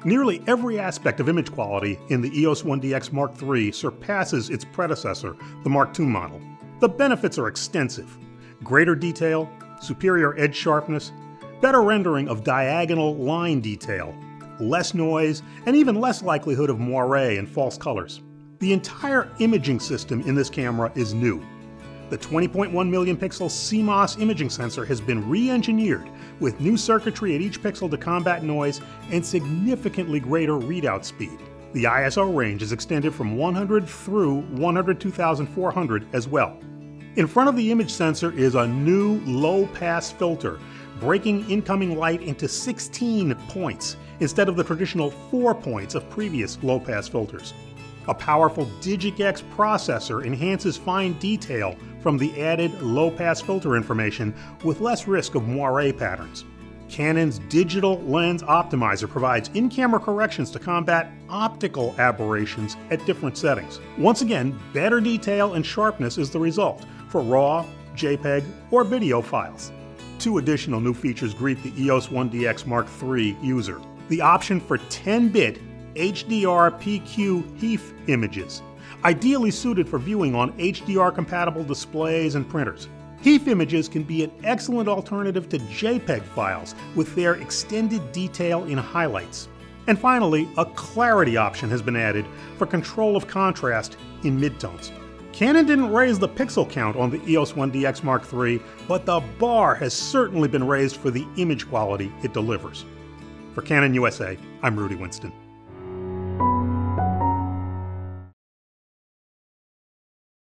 Nearly every aspect of image quality in the EOS-1DX Mark III surpasses its predecessor, the Mark II model. The benefits are extensive: greater detail, superior edge sharpness, better rendering of diagonal line detail, less noise, and even less likelihood of moiré and false colors. The entire imaging system in this camera is new. The 20.1 million pixel CMOS imaging sensor has been re-engineered with new circuitry at each pixel to combat noise and significantly greater readout speed. The ISO range is extended from 100 through 102,400 as well. In front of the image sensor is a new low-pass filter, breaking incoming light into 16 points instead of the traditional 4 points of previous low-pass filters. A powerful DigicX processor enhances fine detail from the added low-pass filter information with less risk of moiré patterns. Canon's digital lens optimizer provides in-camera corrections to combat optical aberrations at different settings. Once again, better detail and sharpness is the result for RAW, JPEG, or video files. Two additional new features greet the EOS-1DX Mark III user: the option for 10-bit HDR PQ HEIF images, ideally suited for viewing on HDR-compatible displays and printers. HEIF images can be an excellent alternative to JPEG files with their extended detail in highlights. And finally, a clarity option has been added for control of contrast in midtones. Canon didn't raise the pixel count on the EOS-1DX Mark III, but the bar has certainly been raised for the image quality it delivers. For Canon USA, I'm Rudy Winston.